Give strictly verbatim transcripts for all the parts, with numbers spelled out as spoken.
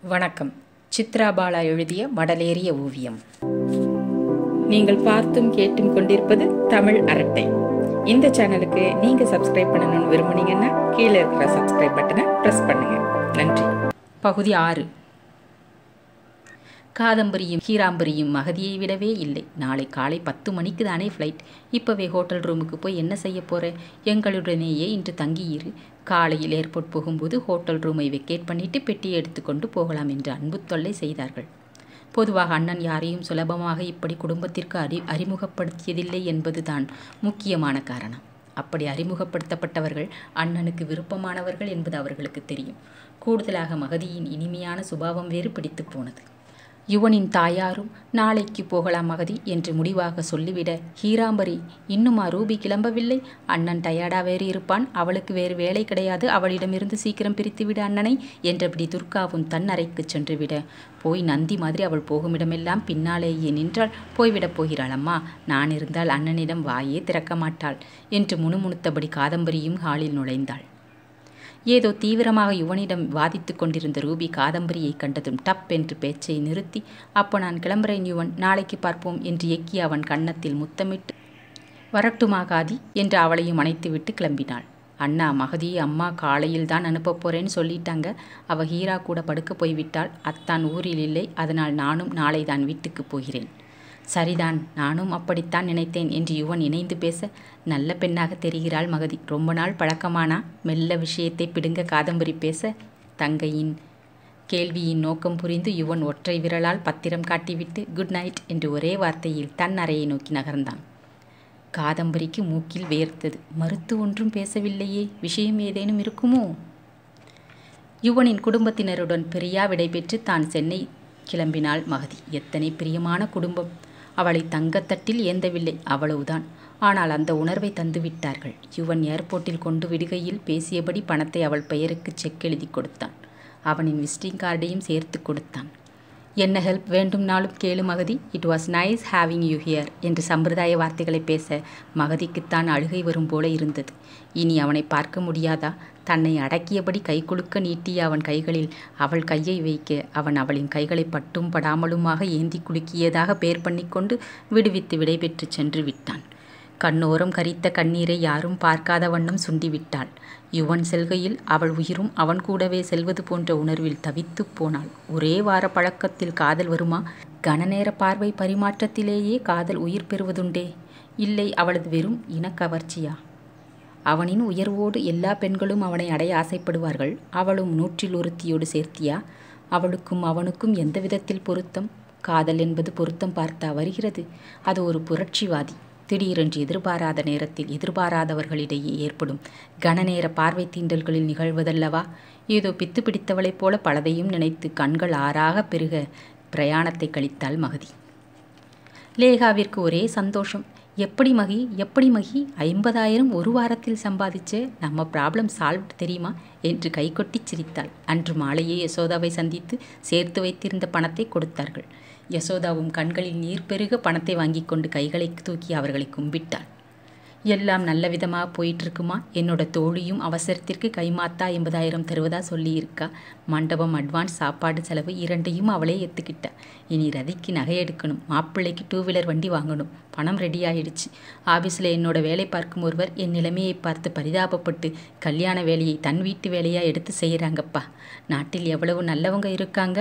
வணக்கம். சித்ரா பாலா எழுதிய மடலேறிய ஓவியம். நீங்கள் பார்த்தும் கேட்டும் கொண்டிருப்பது தமிழ் அரட்டை. இந்த சேனலுக்கு நீங்க சப்ஸ்கிரைப் பண்ணணும்னு விரும்புனீங்கன்னா கீழே இருக்கிற சப்ஸ்கிரைப் பட்டனை பிரஸ் பண்ணுங்க. நன்றி. பகுதி ஆறு. காதம்பரியும் ஹீராம்பரியும் மகதியை விடவே இல்லை. நாளை காலை பத்து மணிக்கு தானே ஃப்ளைட். இப்போவே ஹோட்டல் ரூமுக்கு போய் என்ன செய்ய போகிறேன்? எங்களுடனேயே இன்று தங்கியிரு. காலையில் ஏர்போர்ட் போகும்போது ஹோட்டல் ரூமை வெக்கேட் பண்ணிட்டு பெட்டியை எடுத்துக்கொண்டு போகலாம் என்று அன்பு தொல்லை செய்தார்கள். பொதுவாக அண்ணன் யாரையும் சுலபமாக இப்படி குடும்பத்திற்கு அறி அறிமுகப்படுத்தியதில்லை என்பது தான் முக்கியமான காரணம். அப்படி அறிமுகப்படுத்தப்பட்டவர்கள் அண்ணனுக்கு விருப்பமானவர்கள் என்பது அவர்களுக்கு தெரியும். கூடுதலாக மகதியின் இனிமையான சுபாவம் வேறு பிடித்து போனது. யுவனின் தாயாரும் நாளைக்கு போகலாம் மகதி என்று முடிவாக சொல்லிவிட, ஹீராம்பரி இன்னுமா ரூபி கிளம்பவில்லை? அண்ணன் டயர்டா வேறு இருப்பான், அவளுக்கு வேறு வேலை கிடையாது, அவளிடமிருந்து சீக்கிரம் பிரித்துவிட அண்ணனை என்றபடி துர்காவும் தன் அறைக்கு சென்று விட, போய் நந்தி மாதிரி அவள் போகுமிடமெல்லாம் பின்னாலேயே நின்றால் போய்விடப் போகிறாள் அம்மா. நான் இருந்தால் அண்ணனிடம் வாயே திறக்க மாட்டாள் என்று முணுமுணுத்தபடி காதம்பரியும் ஹாலில் நுழைந்தாள். ஏதோ தீவிரமாக யுவனிடம் வாதித்து கொண்டிருந்த ரூபி காதம்பரியை கண்டதும் டப் என்று பேச்சை நிறுத்தி, அப்போ நான் கிளம்புறேன் யுவன், நாளைக்கு பார்ப்போம் என்று எக்கி அவன் கன்னத்தில் முத்தமிட்டு, வரட்டுமா காதி என்று அவளையும் அணைத்துவிட்டு கிளம்பினாள். அண்ணா மகதியை அம்மா காலையில் தான் அனுப்ப போறேன்னு சொல்லிட்டாங்க. அவ ஹீரா கூட படுக்க போய்விட்டாள். அத்தான் ஊரில் இல்லை, அதனால் நானும் நாளை தான் வீட்டுக்கு போகிறேன். சரிதான், நானும் அப்படித்தான் நினைத்தேன் என்று யுவன் இணைந்து பேச, நல்ல பெண்ணாக தெரிகிறாள் மகதி, ரொம்ப நாள் பழக்கமானா? மெல்ல விஷயத்தை பிடுங்க காதம்பரி பேச, தங்கையின் கேள்வியின் நோக்கம் புரிந்து யுவன் ஒற்றை விரலால் பத்திரம் காட்டிவிட்டு குட் நைட் என்று ஒரே வார்த்தையில் தன் அறையை நோக்கி நகர்ந்தான். காதம்பரிக்கு மூக்கில் வேர்த்தது. மறுத்து ஒன்றும் பேசவில்லையே, விஷயம் ஏதேனும் இருக்குமோ? யுவனின் குடும்பத்தினருடன் பிரியா விடைபெற்று தான் சென்னை கிளம்பினாள் மகதி. எத்தனை பிரியமான குடும்பம்! அவளை தங்கத்தட்டில் ஏந்தவில்லை, அவ்வளவுதான். ஆனால் அந்த உணர்வை தந்துவிட்டார்கள். யுவன் ஏர்போர்ட்டில் கொண்டு விடுகையில் பேசியபடி பணத்தை அவள் பெயருக்கு செக் எழுதி கொடுத்தான். அவனின் விசிட்டிங் கார்டையும் சேர்த்து கொடுத்தான். என்ன ஹெல்ப் வேண்டும்னாலும் கேளு Magathi, it was nice having you here என்று சம்பிரதாய வார்த்தைகளை பேச மகதிக்குத்தான் அழுகை வரும் போல இருந்தது. இனி அவனை பார்க்க முடியாதா? தன்னை அடக்கியபடி கை குலுக்க நீட்டிய அவன் கைகளில் அவள் கையை வைக்க, அவன் அவளின் கைகளை பட்டும் படாமலுமாக ஏந்தி குலுக்கியதாக பேர் பண்ணிக்கொண்டு விடுவித்து விடைபெற்று சென்று விட்டான். கண்ணோரம் கரித்த கண்ணீரை யாரும் பார்க்காத வண்ணம் சுண்டிவிட்டாள். யுவன் செல்கையில் அவள் உயிரும் அவன் கூடவே செல்வது போன்ற உணர்வில் தவித்து போனாள். ஒரே வார பழக்கத்தில் காதல் வருமா? கனநேர பார்வை பரிமாற்றத்திலேயே காதல் உயிர் பெறுவதுண்டே. இல்லை, அவளது வெறும் இனக்கவர்ச்சியா? அவனின் உயர்வோடு எல்லா பெண்களும் அவனை அடைய ஆசைப்படுவார்கள். அவளும் நூற்றில் ஒருத்தியோடு சேர்த்தியா? அவளுக்கும் அவனுக்கும் எந்த விதத்தில் பொருத்தம்? காதல் என்பது பொருத்தம் பார்த்தா வருகிறது. அது ஒரு புரட்சிவாதி. திடீரென்று எதிர்பாராத நேரத்தில் எதிர்பாராதவர்களிடையே ஏற்படும் கனநேர பார்வை தீண்டல்களில் நிகழ்வதல்லவா? ஏதோ பித்து பிடித்தவளைப் போல பலதையும் நினைத்து கண்கள் ஆறாக பெருக பிரயாணத்தை கழித்தாள் மகதி. லேகாவிற்கு ஒரே சந்தோஷம். எப்படி மகி எப்படி மகி ஐம்பதாயிரம் ஒரு வாரத்தில் சம்பாதிச்ச, நம்ம ப்ராப்ளம் சால்வ் தெரியுமா என்று கைகொட்டி சிரித்தாள். அன்று மாலையே யசோதாவை சந்தித்து சேர்த்து வைத்திருந்த பணத்தை கொடுத்தார்கள். யசோதாவும் கண்களில் நீர் பெருக பணத்தை வாங்கி கொண்டு கைகளை தூக்கி அவர்களை கும்பிட்டாள். எல்லாம் நல்ல விதமாக போயிட்டுருக்குமா? என்னோட தோழியும் அவசரத்திற்கு கைமாத்தா எண்பதாயிரம் தருவதா சொல்லியிருக்கா. மண்டபம், அட்வான்ஸ், சாப்பாடு செலவு இரண்டையும் அவளே ஏற்றுக்கிட்டா. இனி ரதிக்கு நகை எடுக்கணும், மாப்பிள்ளைக்கு டூ வீலர் வண்டி வாங்கணும். பணம் ரெடி ஆயிடுச்சு. ஆஃபீஸில் என்னோட வேலை பார்க்கும் ஒருவர் என் நிலைமையை பார்த்து பரிதாபப்பட்டு கல்யாண வேலையை தன் வீட்டு வேலையாக எடுத்து செய்கிறாங்கப்பா. நாட்டில் எவ்வளவு நல்லவங்க இருக்காங்க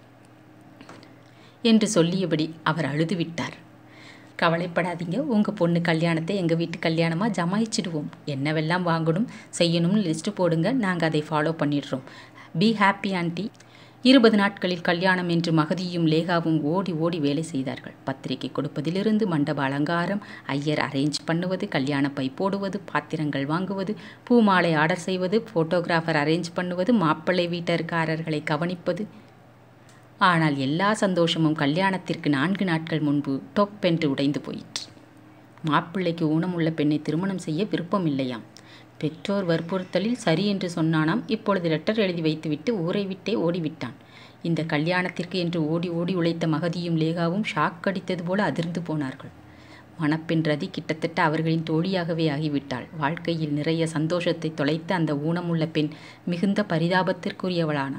என்று சொல்லியபடி அவர் அழுது விட்டார். கவலைப்படாதீங்க, உங்கள் பொண்ணு கல்யாணத்தை எங்கள் வீட்டு கல்யாணமாக ஜமாயிச்சிடுவோம். என்னவெல்லாம் வாங்கணும் செய்யணும்னு லிஸ்ட்டு போடுங்க, நாங்கள் அதை ஃபாலோ பண்ணிடுறோம். Be happy aunty. இருபது நாட்களில் கல்யாணம் என்று மகதியும் லேகாவும் ஓடி ஓடி வேலை செய்தார்கள். பத்திரிகை கொடுப்பதிலிருந்து மண்டப அலங்காரம், ஐயர் அரேஞ்ச் பண்ணுவது, கல்யாண பை போடுவது, பாத்திரங்கள் வாங்குவது, பூமாலை ஆர்டர் செய்வது, ஃபோட்டோகிராஃபர் அரேஞ்ச் பண்ணுவது, மாப்பிள்ளை வீட்டர்காரர்களை கவனிப்பது. ஆனால் எல்லா சந்தோஷமும் கல்யாணத்திற்கு நான்கு நாட்கள் முன்பு டொப்பென்று உடைந்து போயிற்று. மாப்பிள்ளைக்கு ஊனமுள்ள பெண்ணை திருமணம் செய்ய விருப்பம் இல்லையாம். பெற்றோர் வற்புறுத்தலில் சரி என்று சொன்னானாம். இப்பொழுது லெட்டர் எழுதி வைத்துவிட்டு ஊரை விட்டே ஓடிவிட்டான். இந்த கல்யாணத்திற்கு என்று ஓடி ஓடி உழைத்த மகதியும் லேகாவும் ஷாக் அடித்தது போல அதிர்ந்து போனார்கள். மணப்பெண் ரதி கிட்டத்தட்ட அவர்களின் தோழியாகவே ஆகிவிட்டாள். வாழ்க்கையில் நிறைய சந்தோஷத்தை தொலைத்த அந்த ஊனமுள்ள பெண் மிகுந்த பரிதாபத்திற்குரியவளானாள்.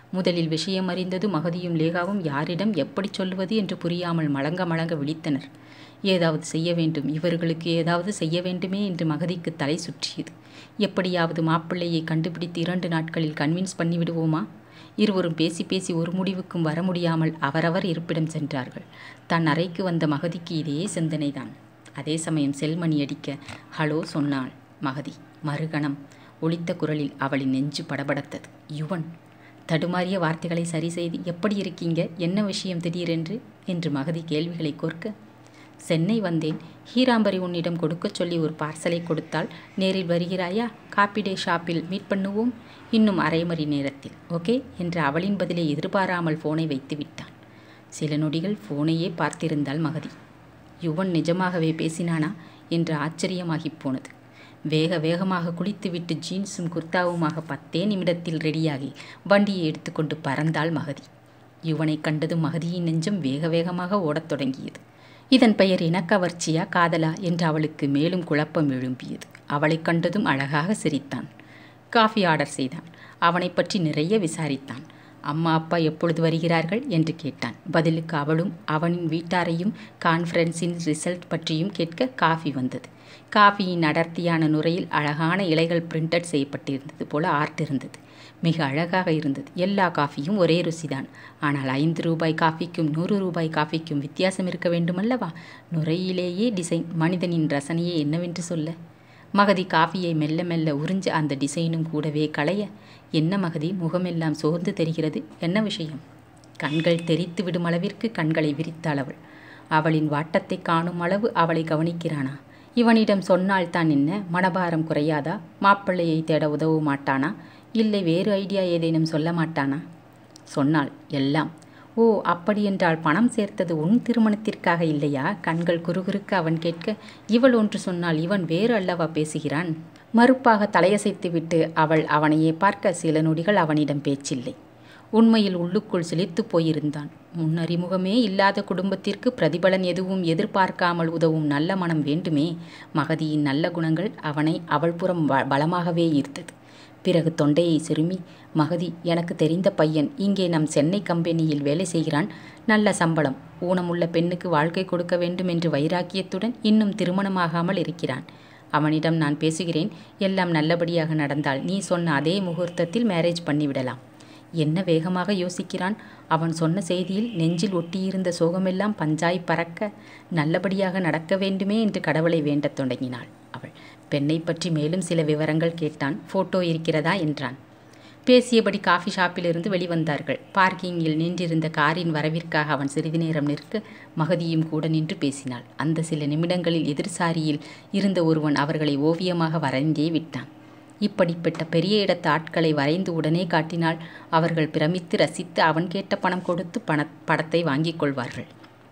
முதலில் விஷயம் அறிந்தது மகதியும் லேகாவும் யாரிடம் எப்படி சொல்லுவது என்று புரியாமல் மலங்க மலங்க விழித்தனர். ஏதாவது செய்ய வேண்டும், இவர்களுக்கு ஏதாவது செய்ய வேண்டுமே என்று மகதிக்கு தலை சுற்றியது. எப்படியாவது மாப்பிள்ளையை கண்டுபிடித்து இரண்டு நாட்களில் கன்வின்ஸ் பண்ணிவிடுவோமா? இருவரும் பேசி பேசி ஒரு முடிவுக்கும் வர முடியாமல் அவரவர் இருப்பிடம் சென்றார்கள். தன் அறைக்கு வந்த மகதிக்கு இதே சிந்தனைதான். அதே சமயம் செல்மணி அடிக்க ஹலோ சொன்னாள் மகதி. மறுகணம் ஒலித்த குரலில் அவளின் நெஞ்சு படபடத்தது. யுவன். தடுமாறிய வார்த்தைகளை சரி செய்து எப்படி இருக்கீங்க, என்ன விஷயம் திடீரென்று என்று மகதி கேள்விகளை கோர்க்க, சென்னை வந்தேன், ஹீராம்பரி உன்னிடம் கொடுக்கச் சொல்லி ஒரு பார்சலை கொடுத்தால் நேரில் வருகிறாயா? காப்பி டே ஷாப்பில் மீட் பண்ணுவோம், இன்னும் அரை மணி நேரத்தில். ஓகே என்று அவளின் பதிலை எதிர்பாராமல் ஃபோனை வைத்து விட்டான். சில நொடிகள் ஃபோனையே பார்த்திருந்தாள் மகதி. யுவன் நிஜமாகவே பேசினானா என்று ஆச்சரியமாகிப் போனது. வேக வேகமாக குளித்துவிட்டு ஜீன்ஸும் குர்தாவுமாக பத்தே நிமிடத்தில் ரெடியாகி வண்டியை எடுத்துக்கொண்டு பறந்தாள் மகதி. யுவனை கண்டதும் மகதியின் நெஞ்சம் வேக வேகமாக ஓடத் தொடங்கியது. இதன் பெயர் இனக்கவர்ச்சியா காதலா என்று அவளுக்கு மேலும் குழப்பம் எழும்பியது. அவளை கண்டதும் அழகாக சிரித்தான். காஃபி ஆர்டர் செய்தான். அவனை பற்றி நிறைய விசாரித்தான். அம்மா அப்பா எப்பொழுது வருகிறார்கள் என்று கேட்டான். பதிலுக்கு அவளும் அவனின் வீட்டாரையும் கான்ஃபரன்ஸின் ரிசல்ட் பற்றியும் கேட்க காஃபி வந்தது. காஃபியின் அடர்த்தியான நுரையில் அழகான இலைகள் பிரிண்டட் செய்யப்பட்டிருந்தது போல ஆர்ட் இருந்தது. மிக அழகாக இருந்தது. எல்லா காஃபியும் ஒரே ருசிதான். ஆனால் ஐந்து ரூபாய் காஃபிக்கும் நூறு ரூபாய் காஃபிக்கும் வித்தியாசம் இருக்க வேண்டுமல்லவா? நுரையிலேயே டிசைன். மனிதனின் ரசனையே என்னவென்று சொல்ல? மகதி காஃபியை மெல்ல மெல்ல உறிஞ்ச அந்த டிசைனும் கூடவே களைய, என்ன மகதி, முகமெல்லாம் சோர்ந்து தெரிகிறது, என்ன விஷயம்? கண்கள் தெரித்து விடும் அளவிற்கு கண்களை விரித்தாள் அவள். அவளின் வாட்டத்தை காணும் அளவு அவளை கவனிக்கிறானா? இவனிடம் சொன்னால் தான் என்ன, மனபாரம் குறையாதா? மாப்பிள்ளையை தேட உதவ மாட்டானா? இல்லை வேறு ஐடியா ஏதேனும் சொல்ல மாட்டானா? சொன்னாள் எல்லாம். ஓ, அப்படியென்றால் பணம் சேர்த்தது உன் திருமணத்திற்காக இல்லையா? கண்கள் குறுகுறுக்க அவன் கேட்க, இவள் ஒன்று சொன்னால் இவன் வேறு அல்லவா பேசுகிறான்? மறுப்பாக தலையசைத்துவிட்டு அவள் அவனையே பார்க்க சில நொடிகள் அவனிடம் பேச்சில்லை. உண்மையில் உள்ளுக்குள் சிலிர்த்து போயிருந்தான். முன்னறிமுகமே இல்லாத குடும்பத்திற்கு பிரதிபலன் எதுவும் எதிர்பார்க்காமல் உதவும் நல்ல மனம் வேண்டுமே. மகதியின் நல்ல குணங்கள் அவனை அவள் புறம் பலமாகவே ஈர்த்தது. பிறகு தொண்டையை சிறுமி, மகதி, எனக்கு தெரிந்த பையன் இங்கே நம் சென்னை கம்பெனியில் வேலை செய்கிறான். நல்ல சம்பளம். ஊனமுள்ள பெண்ணுக்கு வாழ்க்கை கொடுக்க வேண்டும் என்று வைராக்கியத்துடன் இன்னும் திருமணமாகாமல் இருக்கிறான். அவனிடம் நான் பேசுகிறேன். எல்லாம் நல்லபடியாக நடந்தால் நீ சொன்ன அதே முகூர்த்தத்தில் மேரேஜ் பண்ணிவிடலாம். என்ன வேகமாக யோசிக்கிறான்! அவன் சொன்ன செய்தியில் நெஞ்சில் ஒட்டியிருந்த சோகமெல்லாம் பஞ்சாய் பறக்க நல்லபடியாக நடக்க வேண்டுமே என்று கடவுளை வேண்டத் தொடங்கினாள் அவள். பெண்ணை பற்றி மேலும் சில விவரங்கள் கேட்டான். ஃபோட்டோ இருக்கிறதா என்றான். பேசியபடி காஃபி ஷாப்பிலிருந்து வெளிவந்தார்கள். பார்க்கிங்கில் நின்றிருந்த காரின் வரவிற்காக அவன் சிறிது நேரம் நிற்க மகதியும் கூட நின்று பேசினாள். அந்த சில நிமிடங்களில் எதிர்சாரியில் இருந்த ஒருவன் அவர்களை ஓவியமாக வரைந்தே விட்டான். இப்படிப்பட்ட பெரிய இடத்து ஆட்களை வரைந்து உடனே காட்டினால் அவர்கள் பிரமித்து ரசித்து அவன் கேட்ட பணம் கொடுத்து பண படத்தை வாங்கிக் கொள்வார்கள்.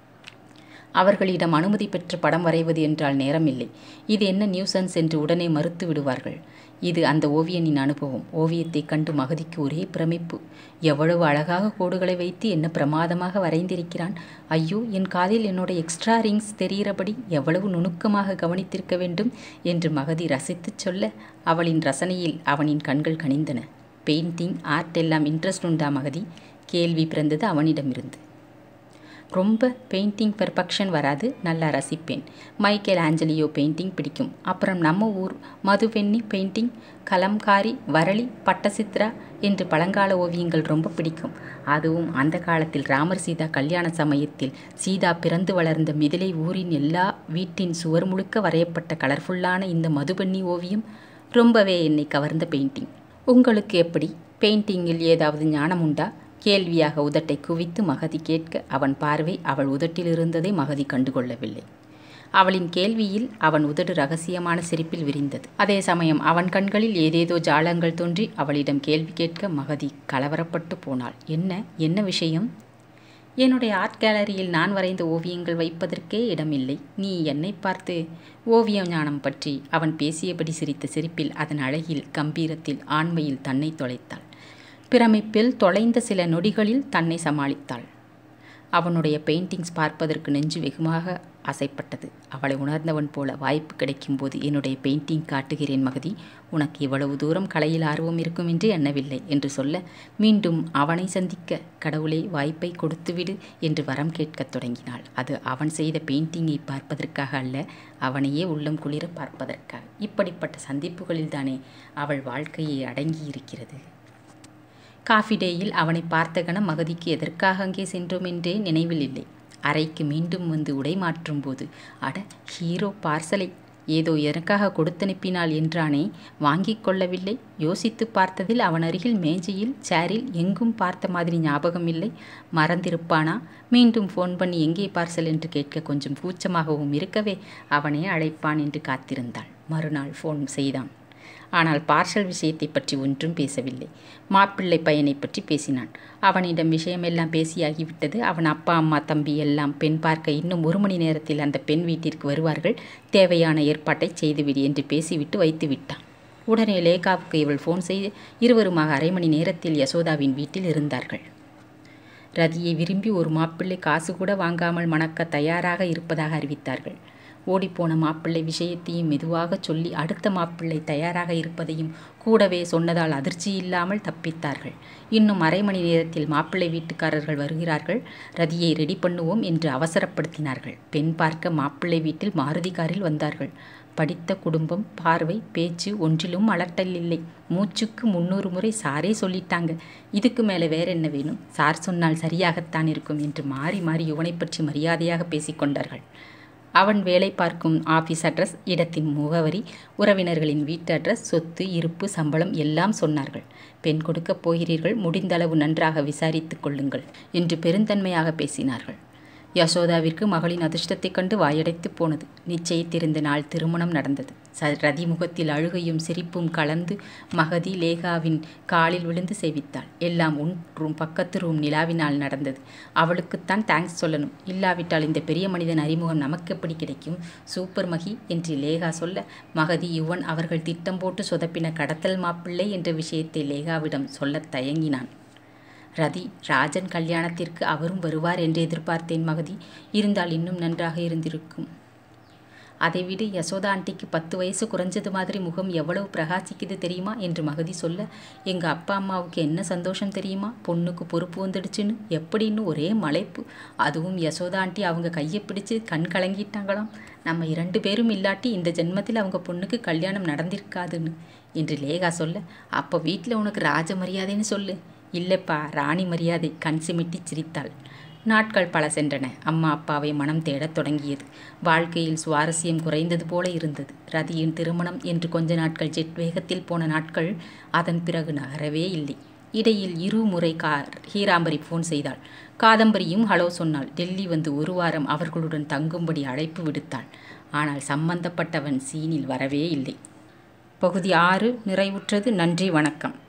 அவர்களிடம் அனுமதி பெற்று படம் வரைவது என்றால் நேரமில்லை. இது என்ன நியூசன்ஸ் என்று உடனே மறுத்து விடுவார்கள். இது அந்த ஓவியனின் அனுபவம். ஓவியத்தை கண்டு மகதிக்கு ஒரே பிரமிப்பு. எவ்வளவு அழகாக கோடுகளை வைத்து என்ன பிரமாதமாக வரைந்திருக்கிறான். ஐயோ, என் காதில் என்னோட எக்ஸ்ட்ரா ரிங்ஸ் தெரிகிறபடி எவ்வளவு நுணுக்கமாக கவனித்திருக்க வேண்டும் என்று மகதி ரசித்து சொல்ல அவளின் ரசனையில் அவனின் கண்கள் கனிந்தன. பெயிண்டிங், ஆர்ட் எல்லாம் இன்ட்ரெஸ்ட் உண்டா மகதி? கேள்வி பிறந்தது அவனிடமிருந்து. ரொம்ப பெயிண்டிங் பெர்ஃபெக்ஷன் வராது, நல்லா ரசிப்பேன். மைக்கேல் ஆஞ்சலியோ பெயிண்டிங் பிடிக்கும். அப்புறம் நம்ம ஊர் மதுவெண்ணி பெயிண்டிங், கலம்காரி, வரளி, பட்டசித்ரா என்று பழங்கால ஓவியங்கள் ரொம்ப பிடிக்கும். அதுவும் அந்த காலத்தில் ராமர் சீதா கல்யாண சமயத்தில் சீதா பிறந்து வளர்ந்த மிதிலை ஊரின் எல்லா வீட்டின் சுவர் முழுக்க வரையப்பட்ட கலர்ஃபுல்லான இந்த மதுவெண்ணி ஓவியம் ரொம்பவே என்னை கவர்ந்த பெயிண்டிங். உங்களுக்கு எப்படி? பெயிண்டிங்கில் ஏதாவது ஞானம் உண்டா? கேள்வியாக உதட்டை குவித்து மகதி கேட்க அவன் பார்வை அவள் உதட்டில் இருந்ததை மகதி கண்டுகொள்ளவில்லை. அவளின் கேள்வியில் அவன் உதடு ரகசியமான சிரிப்பில் விரிந்தது. அதே சமயம் அவன் கண்களில் ஏதேதோ ஜாலங்கள் தோன்றி அவளிடம் கேள்வி கேட்க மகதி கலவரப்பட்டு போனாள். என்ன என்ன விஷயம்? என்னுடைய ஆர்ட் கேலரியில் நான் வரைந்த ஓவியங்கள் வைப்பதற்கே இடமில்லை. நீ என்னை பார்த்து ஓவிய ஞானம் பற்றி அவன் பேசியபடி சிரித்த சிரிப்பில் அதன் அழகில் கம்பீரத்தில் ஆண்மையில் தன்னை தொலைத்தாள். பிரமிப்பில் தொலைந்த சில நொடிகளில் தன்னை சமாளித்தாள். அவனுடைய பெயிண்டிங்ஸ் பார்ப்பதற்கு நெஞ்சு வெகுமாக ஆசைப்பட்டது. அவளை உணர்ந்தவன் போல, வாய்ப்பு கிடைக்கும்போது என்னுடைய பெயிண்டிங் காட்டுகிறேன் மகதி, உனக்கு இவ்வளவு தூரம் கலையில் ஆர்வம் இருக்கும் என்று எண்ணவில்லை என்று சொல்ல, மீண்டும் அவனை சந்திக்க கடவுளே வாய்ப்பை கொடுத்துவிடு என்று வரம் கேட்கத் தொடங்கினாள். அது அவன் செய்த பெயிண்டிங்கை பார்ப்பதற்காக அல்ல, அவனையே உள்ளம் குளிர பார்ப்பதற்காக. இப்படிப்பட்ட சந்திப்புகளில்தானே அவள் வாழ்க்கையை அடங்கியிருக்கிறது. காஃபி டேயில் அவனை பார்த்த கணம் மகதிக்கு எதற்காக அங்கே சென்றோம் என்றே நினைவில் இல்லை. அறைக்கு மீண்டும் வந்து உடை மாற்றும் போது, அட ஹீரோ பார்சலை ஏதோ எனக்காக கொடுத்தனுப்பினாள் என்றானே, வாங்கிக் கொள்ளவில்லை. யோசித்து பார்த்ததில் அவன் அருகில் மேஜையில் சேரில் எங்கும் பார்த்த மாதிரி ஞாபகம் இல்லை. மறந்திருப்பானா? மீண்டும் ஃபோன் பண்ணி எங்கே பார்சல் என்று கேட்க கொஞ்சம் கூச்சமாகவும் இருக்கவே அவனே அழைப்பான் என்று காத்திருந்தாள். மறுநாள் ஃபோன் செய்தான். ஆனால் பார்சல் விஷயத்தை பற்றி ஒன்றும் பேசவில்லை. மாப்பிள்ளை பையனை பற்றி பேசினான். அவனிடம் விஷயமெல்லாம் பேசியாகிவிட்டது. அவன் அப்பா அம்மா தம்பி எல்லாம் பெண் பார்க்க இன்னும் ஒரு மணி நேரத்தில் அந்த பெண் வீட்டிற்கு வருவார்கள், தேவையான ஏற்பாட்டை செய்துவிடு என்று பேசிவிட்டு வைத்து விட்டான். உடனே லேகாவுக்கு இவள் ஃபோன் செய்து இருவருமாக அரை மணி நேரத்தில் யசோதாவின் வீட்டில் இருந்தார்கள். ரதியை விரும்பி ஒரு மாப்பிள்ளை காசு கூட வாங்காமல் மணக்க தயாராக இருப்பதாக அறிவித்தார்கள். ஓடிப்போன மாப்பிள்ளை விஷயத்தையும் மெதுவாக சொல்லி அடுத்த மாப்பிள்ளை தயாராக இருப்பதையும் கூடவே சொன்னதால் அதிர்ச்சி இல்லாமல் தப்பித்தார்கள். இன்னும் அரை மணி நேரத்தில் மாப்பிள்ளை வீட்டுக்காரர்கள் வருகிறார்கள், ரதியை ரெடி பண்ணுவோம் என்று அவசரப்படுத்தினார்கள். பெண் பார்க்க மாப்பிள்ளை வீட்டில் மாருதி காரில் வந்தார்கள். படித்த குடும்பம், பார்வை, பேச்சு ஒன்றிலும் அலட்டல் இல்லை. மூச்சுக்கு முன்னூறு முறை சாரே சொல்லிட்டாங்க. இதுக்கு மேலே வேற என்ன வேணும்? சார் சொன்னால் சரியாகத்தான் இருக்கும் என்று மாறி மாறி இவனை பற்றி மரியாதையாக பேசிக்கொண்டார்கள். அவன் வேலை பார்க்கும் ஆஃபீஸ் அட்ரஸ், இடத்தின் முகவரி, உறவினர்களின் வீட்டு அட்ரஸ், சொத்து, இருப்பு, சம்பளம் எல்லாம் சொன்னார்கள். பெண் கொடுக்கப் போகிறீர்கள், முடிந்தளவு நன்றாக விசாரித்து கொள்ளுங்கள் என்று பெருந்தன்மையாக பேசினார்கள். யசோதாவிற்கு மகளின் அதிர்ஷ்டத்தைக் கண்டு வாயடைத்து போனது. நிச்சயித்திருந்த நாள் திருமணம் நடந்தது. ச ரதி முகத்தில் அழுகையும் சிரிப்பும் கலந்து மகதி லேகாவின் காலில் விழுந்து சேவித்தாள். எல்லாம் உன் ரூம் பக்கத்து ரூம் நிலாவினால் நடந்தது. அவளுக்குத்தான் தேங்க்ஸ் சொல்லணும். இல்லாவிட்டால் இந்த பெரிய மனிதன் அறிமுகம் நமக்கு எப்படி கிடைக்கும்? சூப்பர் மகி என்று லேகா சொல்ல, மகதி யுவன் அவர்கள் திட்டம் போட்டு சொதப்பின கடத்தல் மாப்பிள்ளை என்ற விஷயத்தை லேகாவிடம் சொல்லத் தயங்கினான். ரதி, ராஜன் கல்யாணத்திற்கு அவரும் வருவார் என்று எதிர்பார்த்தேன் மகதி. இருந்தால் இன்னும் நன்றாக இருந்திருக்கும். அதைவிட யசோதா ஆண்டிக்கு பத்து வயசு குறைஞ்சது மாதிரி முகம் எவ்வளவு பிரகாசிக்குது தெரியுமா என்று மகதி சொல்ல, எங்கள் அப்பா அம்மாவுக்கு என்ன சந்தோஷம் தெரியுமா? பொண்ணுக்கு பொறுப்பு வந்துடுச்சுன்னு எப்படின்னு ஒரே மலைப்பு. அதுவும் யசோதா ஆண்டி அவங்க கையை பிடிச்சு கண் கலங்கிட்டாங்களாம். நம்ம இரண்டு பேரும் இல்லாட்டி இந்த ஜென்மத்தில் அவங்க பொண்ணுக்கு கல்யாணம் நடந்திருக்காதுன்னு என்று லேகா சொல்ல, அப்போ வீட்டில் உனக்கு ராஜ மரியாதைன்னு சொல்லு. இல்லைப்பா, ராணி மரியாதை. கண் சிமிட்டி சிரித்தாள். நாட்கள் பல சென்றன. அம்மா அப்பாவை மனம் தேடத் தொடங்கியது. வாழ்க்கையில் சுவாரஸ்யம் குறைந்தது போல இருந்தது. ரதியின் திருமணம் என்று கொஞ்ச நாட்கள் ஜெட் வேகத்தில் போன நாட்கள் அதன் பிறகு நகரவே இல்லை. இடையில் இரு முறை கா ஹீராம்பரி ஃபோன் செய்தாள். காதம்பரியும் ஹலோ சொன்னாள். டெல்லி வந்து ஒரு வாரம் அவர்களுடன் தங்கும்படி அழைப்பு விடுத்தாள். ஆனால் சம்பந்தப்பட்டவன் சீனில் வரவே இல்லை. பகுதி ஆறு நிறைவுற்றது. நன்றி, வணக்கம்.